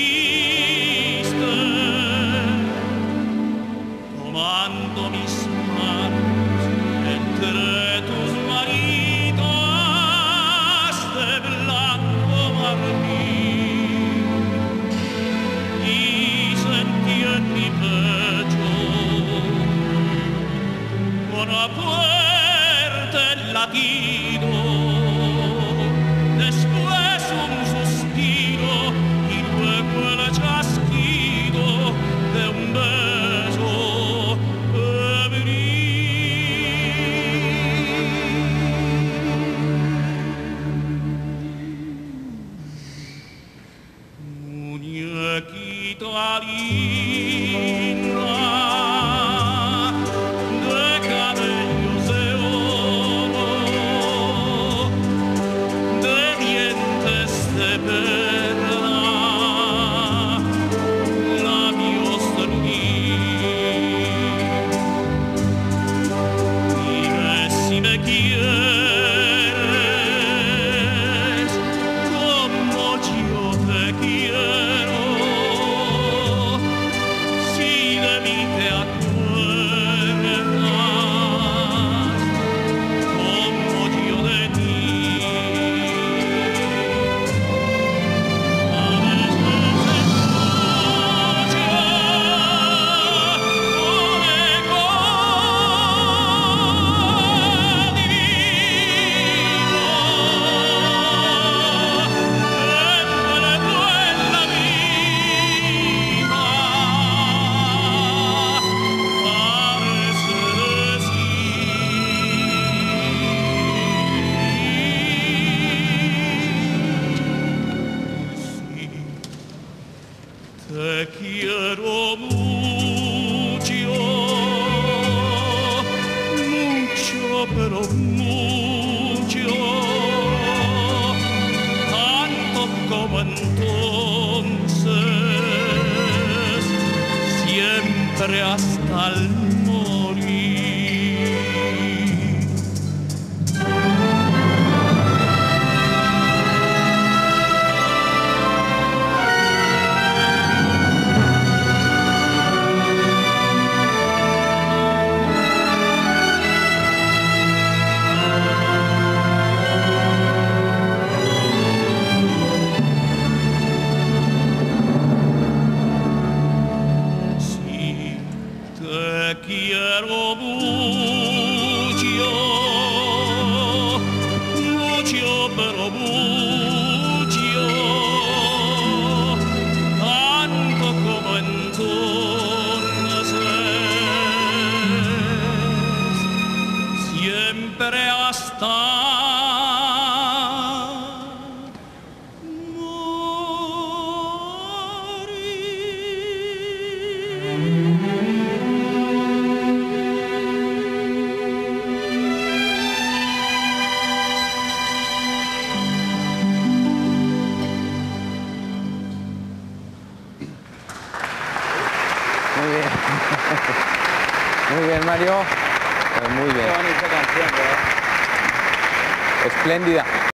triste, tomando mis manos entre tus manitos de blanco marfil, y sentí en mi pecho una fuerte latido, después un suspiro y luego el chasquido de un beso febril. Muñequita linda, te quiero mucho, mucho, pero mucho, tanto como entonces, siempre hasta el morir. Te quiero mucho, mucho, pero mucho, tanto como entonces, siempre hasta Muy bien, Mario. Muy bien. Qué bonita canción, ¿verdad? Espléndida.